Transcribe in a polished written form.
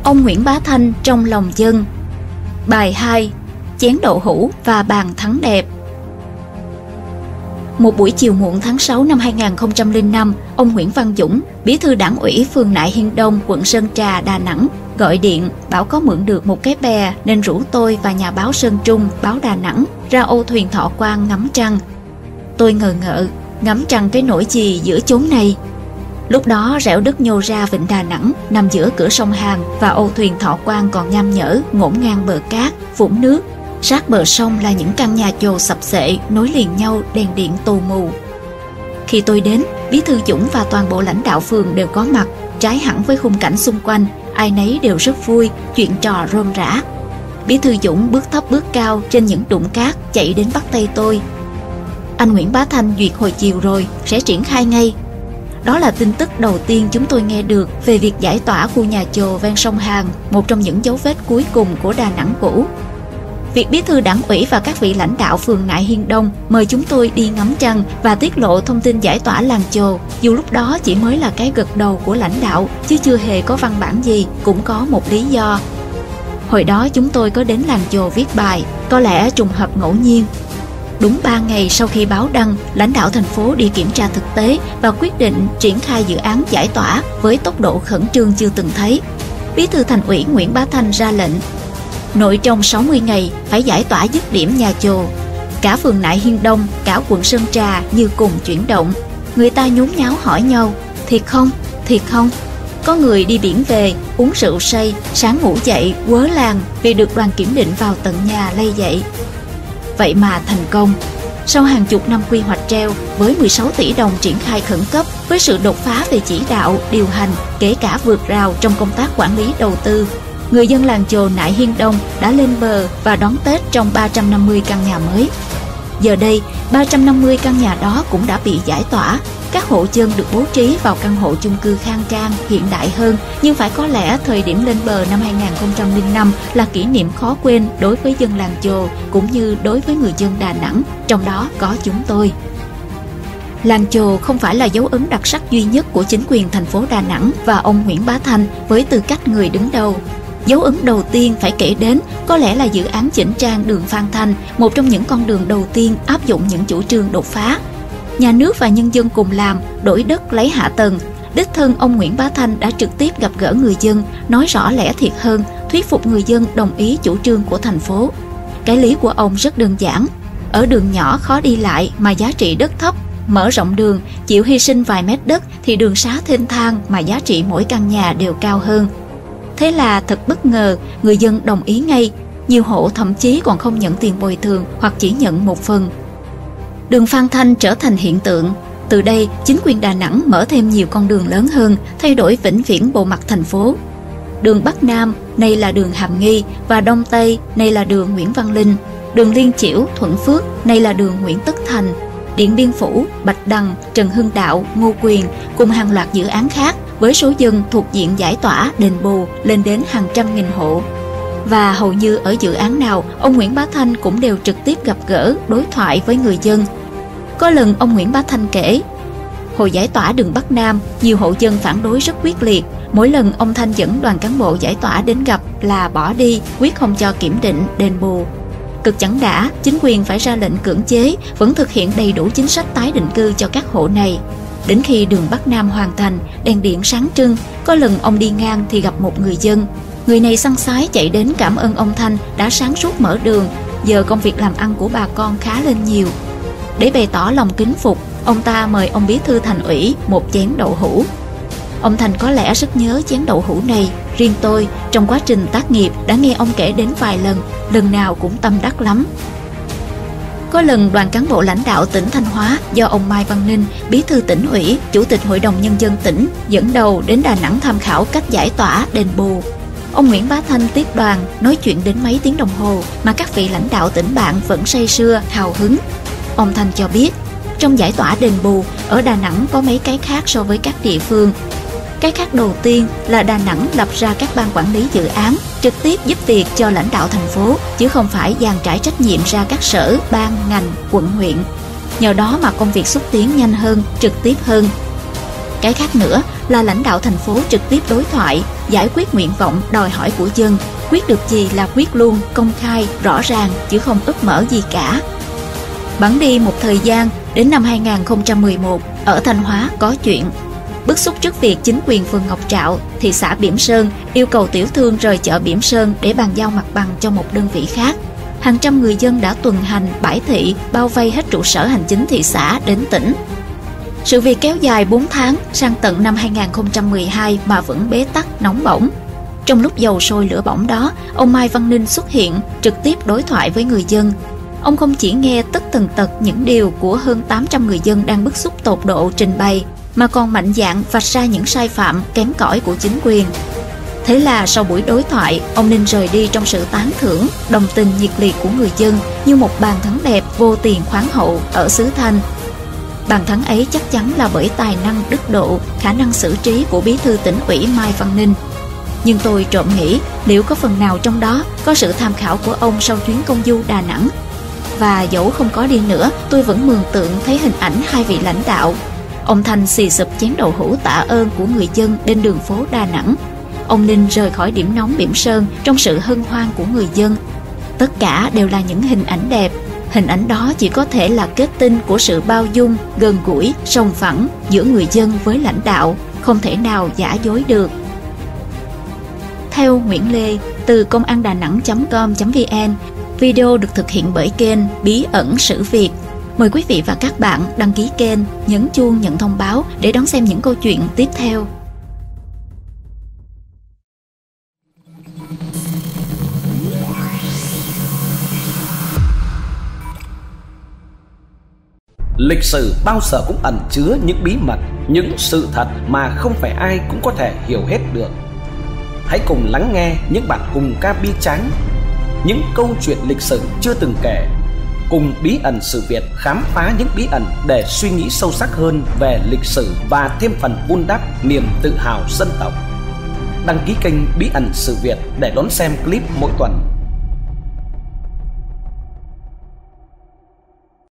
Ông Nguyễn Bá Thanh trong lòng dân. Bài 2. Chén đậu hũ và bàn thắng đẹp. Một buổi chiều muộn tháng 6 năm 2005, ông Nguyễn Văn Dũng, bí thư đảng ủy phường Nại Hiên Đông, quận Sơn Trà, Đà Nẵng, gọi điện bảo có mượn được một cái bè nên rủ tôi và nhà báo Sơn Trung, báo Đà Nẵng ra âu thuyền Thọ Quang ngắm trăng. Tôi ngờ ngợ, ngắm trăng cái nỗi gì giữa chốn này. Lúc đó rẽo đất nhô ra vịnh Đà Nẵng, nằm giữa cửa sông Hàn, và âu thuyền Thọ Quang còn nham nhở ngổn ngang bờ cát, vũng nước. Sát bờ sông là những căn nhà chồ sập xệ nối liền nhau, đèn điện tù mù. Khi tôi đến, bí thư Dũng và toàn bộ lãnh đạo phường đều có mặt. Trái hẳn với khung cảnh xung quanh, ai nấy đều rất vui, chuyện trò rôm rã. Bí thư Dũng bước thấp bước cao trên những đụng cát chạy đến bắt tay tôi. Anh Nguyễn Bá Thanh duyệt hồi chiều rồi, sẽ triển khai ngay. Đó là tin tức đầu tiên chúng tôi nghe được về việc giải tỏa khu nhà chồ ven sông Hàn, một trong những dấu vết cuối cùng của Đà Nẵng cũ. Việc bí thư đảng ủy và các vị lãnh đạo phường Nại Hiên Đông mời chúng tôi đi ngắm trăng và tiết lộ thông tin giải tỏa làng chồ, dù lúc đó chỉ mới là cái gật đầu của lãnh đạo chứ chưa hề có văn bản gì, cũng có một lý do. Hồi đó chúng tôi có đến làng chồ viết bài, có lẽ trùng hợp ngẫu nhiên. Đúng 3 ngày sau khi báo đăng, lãnh đạo thành phố đi kiểm tra thực tế và quyết định triển khai dự án giải tỏa với tốc độ khẩn trương chưa từng thấy. Bí thư Thành ủy Nguyễn Bá Thanh ra lệnh nội trong 60 ngày phải giải tỏa dứt điểm nhà chồ. Cả phường Nại Hiên Đông, cả quận Sơn Trà như cùng chuyển động. Người ta nhốn nháo hỏi nhau, thiệt không, thiệt không? Có người đi biển về, uống rượu say, sáng ngủ dậy, quớ làng vì được đoàn kiểm định vào tận nhà lay dậy. Vậy mà thành công. Sau hàng chục năm quy hoạch treo, với 16 tỷ đồng triển khai khẩn cấp, với sự đột phá về chỉ đạo, điều hành, kể cả vượt rào trong công tác quản lý đầu tư, người dân làng chồ Nại Hiên Đông đã lên bờ và đón Tết trong 350 căn nhà mới. Giờ đây, 350 căn nhà đó cũng đã bị giải tỏa. Các hộ dân được bố trí vào căn hộ chung cư khang trang, hiện đại hơn, nhưng phải có lẽ thời điểm lên bờ năm 2005 là kỷ niệm khó quên đối với dân làng chồ cũng như đối với người dân Đà Nẵng, trong đó có chúng tôi. Làng chồ không phải là dấu ấn đặc sắc duy nhất của chính quyền thành phố Đà Nẵng và ông Nguyễn Bá Thanh với tư cách người đứng đầu. Dấu ấn đầu tiên phải kể đến có lẽ là dự án chỉnh trang đường Phan Thanh, một trong những con đường đầu tiên áp dụng những chủ trương đột phá. Nhà nước và nhân dân cùng làm, đổi đất lấy hạ tầng. Đích thân ông Nguyễn Bá Thanh đã trực tiếp gặp gỡ người dân, nói rõ lẽ thiệt hơn, thuyết phục người dân đồng ý chủ trương của thành phố. Cái lý của ông rất đơn giản. Ở đường nhỏ khó đi lại mà giá trị đất thấp, mở rộng đường, chịu hy sinh vài mét đất thì đường xá thênh thang mà giá trị mỗi căn nhà đều cao hơn. Thế là thật bất ngờ, người dân đồng ý ngay. Nhiều hộ thậm chí còn không nhận tiền bồi thường hoặc chỉ nhận một phần. Đường Phan Thanh trở thành hiện tượng. Từ đây, chính quyền Đà Nẵng mở thêm nhiều con đường lớn hơn, thay đổi vĩnh viễn bộ mặt thành phố. Đường Bắc Nam, nay là đường Hàm Nghi, và Đông Tây, nay là đường Nguyễn Văn Linh. Đường Liên Chiểu, Thuận Phước, nay là đường Nguyễn Tất Thành. Điện Biên Phủ, Bạch Đằng, Trần Hưng Đạo, Ngô Quyền cùng hàng loạt dự án khác với số dân thuộc diện giải tỏa, đền bù lên đến hàng trăm nghìn hộ. Và hầu như ở dự án nào, ông Nguyễn Bá Thanh cũng đều trực tiếp gặp gỡ, đối thoại với người dân. Có lần ông Nguyễn Bá Thanh kể, hồi giải tỏa đường Bắc Nam, nhiều hộ dân phản đối rất quyết liệt. Mỗi lần ông Thanh dẫn đoàn cán bộ giải tỏa đến gặp là bỏ đi, quyết không cho kiểm định, đền bù. Cực chẳng đã, chính quyền phải ra lệnh cưỡng chế, vẫn thực hiện đầy đủ chính sách tái định cư cho các hộ này. Đến khi đường Bắc Nam hoàn thành, đèn điện sáng trưng, có lần ông đi ngang thì gặp một người dân. Người này săn sái chạy đến cảm ơn ông Thanh đã sáng suốt mở đường, giờ công việc làm ăn của bà con khá lên nhiều. Để bày tỏ lòng kính phục, ông ta mời ông bí thư thành ủy một chén đậu hũ. Ông Thành có lẽ rất nhớ chén đậu hũ này. Riêng tôi, trong quá trình tác nghiệp đã nghe ông kể đến vài lần nào cũng tâm đắc lắm. Có lần đoàn cán bộ lãnh đạo tỉnh Thanh Hóa do ông Mai Văn Ninh, bí thư tỉnh ủy, chủ tịch hội đồng nhân dân tỉnh dẫn đầu đến Đà Nẵng tham khảo cách giải tỏa, đền bù. Ông Nguyễn Bá Thanh tiếp đoàn nói chuyện đến mấy tiếng đồng hồ mà các vị lãnh đạo tỉnh bạn vẫn say sưa, hào hứng. Ông Thanh cho biết, trong giải tỏa đền bù, ở Đà Nẵng có mấy cái khác so với các địa phương. Cái khác đầu tiên là Đà Nẵng lập ra các ban quản lý dự án, trực tiếp giúp việc cho lãnh đạo thành phố, chứ không phải dàn trải trách nhiệm ra các sở, ban, ngành, quận, huyện. Nhờ đó mà công việc xúc tiến nhanh hơn, trực tiếp hơn. Cái khác nữa là lãnh đạo thành phố trực tiếp đối thoại, giải quyết nguyện vọng, đòi hỏi của dân. Quyết được gì là quyết luôn, công khai, rõ ràng, chứ không úp mở gì cả. Bẵng đi một thời gian, đến năm 2011, ở Thanh Hóa có chuyện. Bức xúc trước việc chính quyền phường Ngọc Trạo, thị xã Bỉm Sơn yêu cầu tiểu thương rời chợ Bỉm Sơn để bàn giao mặt bằng cho một đơn vị khác. Hàng trăm người dân đã tuần hành, bãi thị, bao vây hết trụ sở hành chính thị xã đến tỉnh. Sự việc kéo dài 4 tháng sang tận năm 2012 mà vẫn bế tắc, nóng bỏng. Trong lúc dầu sôi lửa bỏng đó, ông Mai Văn Ninh xuất hiện, trực tiếp đối thoại với người dân. Ông không chỉ nghe tất tần tật những điều của hơn 800 người dân đang bức xúc tột độ trình bày, mà còn mạnh dạn vạch ra những sai phạm kém cỏi của chính quyền. Thế là sau buổi đối thoại, ông Ninh rời đi trong sự tán thưởng, đồng tình nhiệt liệt của người dân như một bàn thắng đẹp vô tiền khoáng hậu ở xứ Thanh. Bàn thắng ấy chắc chắn là bởi tài năng đức độ, khả năng xử trí của bí thư tỉnh ủy Mai Văn Ninh. Nhưng tôi trộm nghĩ liệu có phần nào trong đó có sự tham khảo của ông sau chuyến công du Đà Nẵng. Và dẫu không có đi nữa, tôi vẫn mường tượng thấy hình ảnh hai vị lãnh đạo. Ông Thanh xì sụp chén đậu hũ tạ ơn của người dân trên đường phố Đà Nẵng. Ông Ninh rời khỏi điểm nóng Bỉm Sơn trong sự hân hoan của người dân. Tất cả đều là những hình ảnh đẹp. Hình ảnh đó chỉ có thể là kết tinh của sự bao dung, gần gũi, sòng phẳng giữa người dân với lãnh đạo, không thể nào giả dối được. Theo Nguyễn Lê, từ conandanang.com.vn, video được thực hiện bởi kênh Bí ẩn sự Việt. Mời quý vị và các bạn đăng ký kênh, nhấn chuông nhận thông báo để đón xem những câu chuyện tiếp theo. Lịch sử bao giờ cũng ẩn chứa những bí mật, những sự thật mà không phải ai cũng có thể hiểu hết được. Hãy cùng lắng nghe những bản cùng ca bi tráng, những câu chuyện lịch sử chưa từng kể. Cùng Bí ẩn sự Việt khám phá những bí ẩn để suy nghĩ sâu sắc hơn về lịch sử và thêm phần vun đắp niềm tự hào dân tộc. Đăng ký kênh Bí ẩn sự Việt để đón xem clip mỗi tuần.